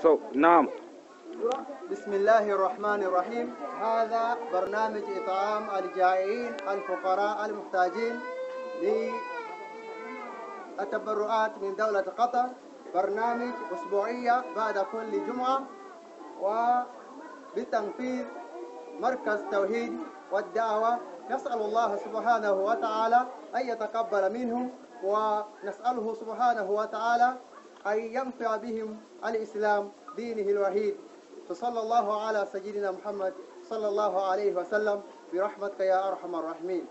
نعم. بسم الله الرحمن الرحيم. هذا برنامج إطعام الجائعين الفقراء المحتاجين للتبرعات من دولة قطر، برنامج أسبوعية بعد كل جمعة، وبتنفيذ مركز توحيد والدعوة. نسأل الله سبحانه وتعالى أن يتقبل منهم، ونسأله سبحانه وتعالى أن ينفع بهم الإسلام دينه الوحيد. فصلى الله على سيدنا محمد صلى الله عليه وسلم برحمتك يا أرحم الراحمين.